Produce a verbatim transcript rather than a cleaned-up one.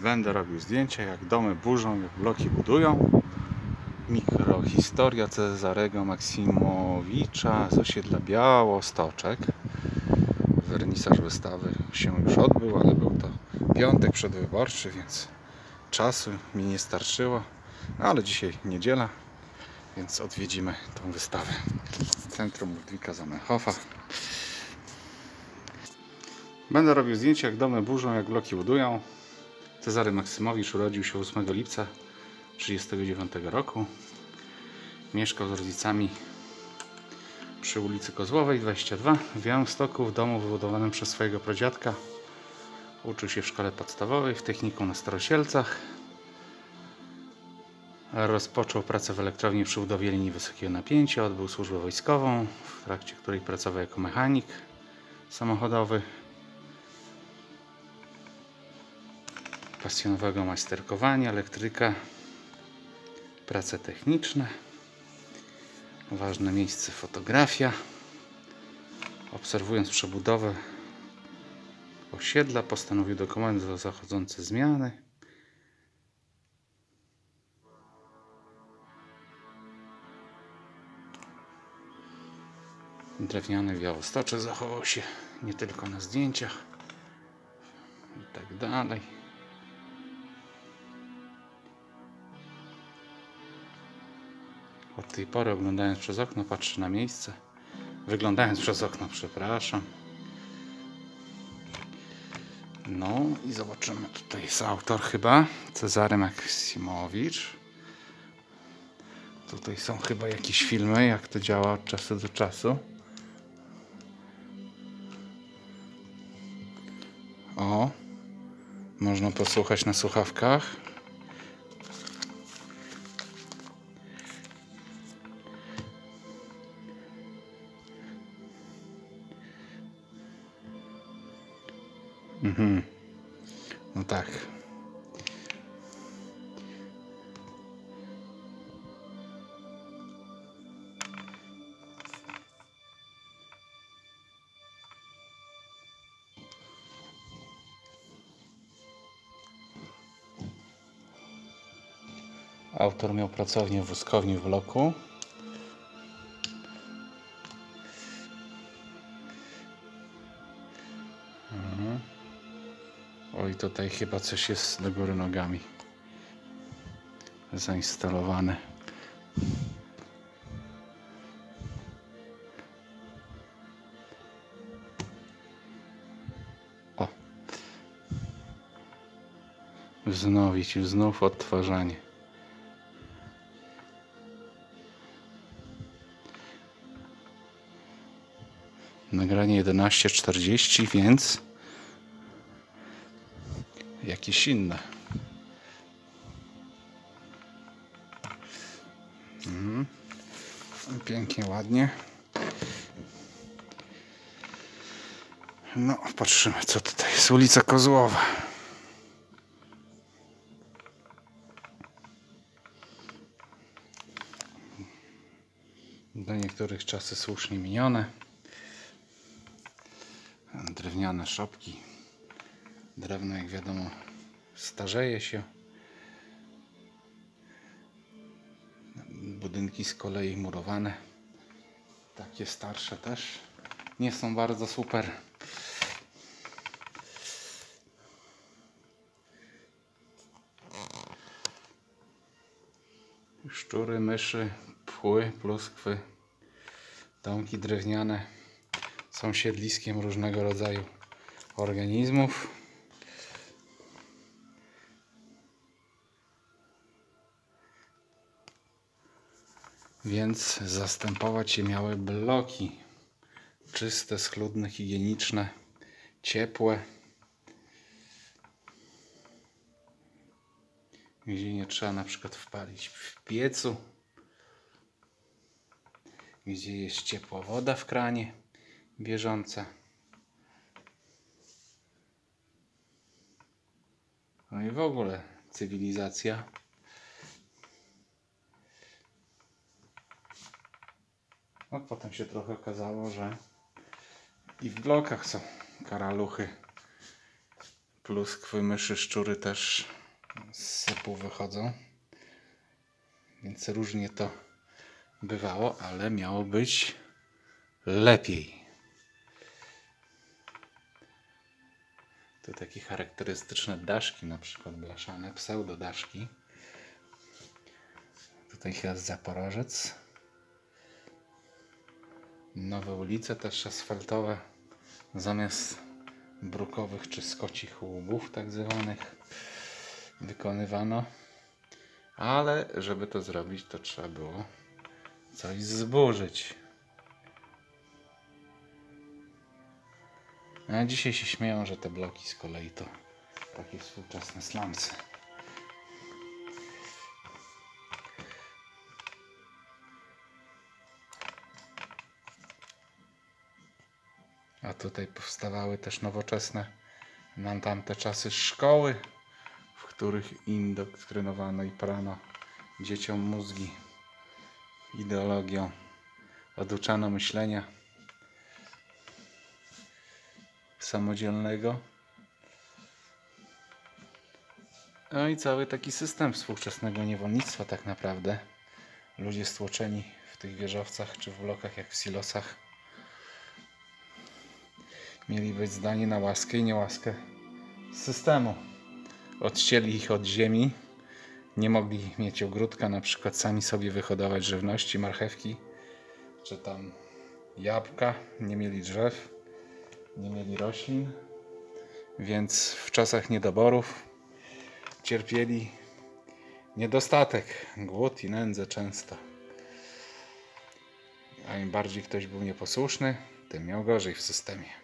Będę robił zdjęcia, jak domy burzą, jak bloki budują. Mikrohistoria Cezarego Maksimowicza z osiedla Białostoczek. Wernisaż wystawy się już odbył, ale był to piątek przedwyborczy, więc czasu mi nie starczyło. No, ale dzisiaj niedziela, więc odwiedzimy tą wystawę. Centrum Ludwika Zamenhofa. Będę robił zdjęcia, jak domy burzą, jak bloki budują. Cezary Maksymowicz urodził się ósmego lipca tysiąc dziewięćset trzydziestego dziewiątego roku. Mieszkał z rodzicami przy ulicy Kozłowej dwadzieścia dwa w Białymstoku, w domu wybudowanym przez swojego pradziadka. Uczył się w szkole podstawowej, w technikum na Starosielcach. Rozpoczął pracę w elektrowni przy budowie linii wysokiego napięcia. Odbył służbę wojskową, w trakcie której pracował jako mechanik samochodowy. Pasjonowego majsterkowania, elektryka, prace techniczne. Ważne miejsce fotografia. Obserwując przebudowę osiedla, postanowił dokumentować zachodzące zmiany. Drewniany Białostoczek zachował się nie tylko na zdjęciach i tak dalej. Od tej pory, oglądając przez okno, patrzę na miejsce. Wyglądając przez okno, przepraszam. No i zobaczymy, tutaj jest autor chyba, Cezary Maksimowicz. Tutaj są chyba jakieś filmy, jak to działa od czasu do czasu. O, można posłuchać na słuchawkach. Mhm. No tak. Autor miał pracownię w woskowni w bloku. Mhm. Oj, tutaj chyba coś jest do góry nogami zainstalowane. O! Wznowić, znów odtwarzanie. Nagranie jedenaście czterdzieści, więc jakieś inne. Mhm. Pięknie, ładnie. No, patrzymy, co tutaj jest. Ulica Kozłowa. Do niektórych czasy słusznie minione. Drewniane szopki. Drewno, jak wiadomo, starzeje się. Budynki z kolei murowane. Takie starsze też nie są bardzo super. Szczury, myszy, pchły, pluskwy. Domki drewniane są siedliskiem różnego rodzaju organizmów. Więc zastępować je miały bloki czyste, schludne, higieniczne, ciepłe, gdzie nie trzeba na przykład wpalić w piecu, gdzie jest ciepła woda w kranie bieżąca. No i w ogóle cywilizacja. No potem się trochę okazało, że i w blokach są karaluchy Pluskwy, myszy, szczury też z sypu wychodzą. Więc różnie to bywało, ale miało być lepiej. Tu takie charakterystyczne daszki, na przykład blaszane, pseudodaszki. Tutaj chyba Zaporożec. Nowe ulice też asfaltowe. Zamiast brukowych czy skocich łubów tak zwanych wykonywano. Ale żeby to zrobić, to trzeba było coś zburzyć. A dzisiaj się śmieją, że te bloki z kolei to takie współczesne slumsy. A tutaj powstawały też nowoczesne na tamte czasy szkoły, w których indoktrynowano i prano dzieciom mózgi ideologią, oduczano myślenia samodzielnego. No i cały taki system współczesnego niewolnictwa tak naprawdę. Ludzie stłoczeni w tych wieżowcach czy w blokach jak w silosach mieli być zdani na łaskę i niełaskę systemu. Odcięli ich od ziemi, nie mogli mieć ogródka, na przykład sami sobie wyhodować żywności, marchewki czy tam jabłka, nie mieli drzew, nie mieli roślin, więc w czasach niedoborów cierpieli niedostatek, głód i nędzę często. A im bardziej ktoś był nieposłuszny, tym miał gorzej w systemie.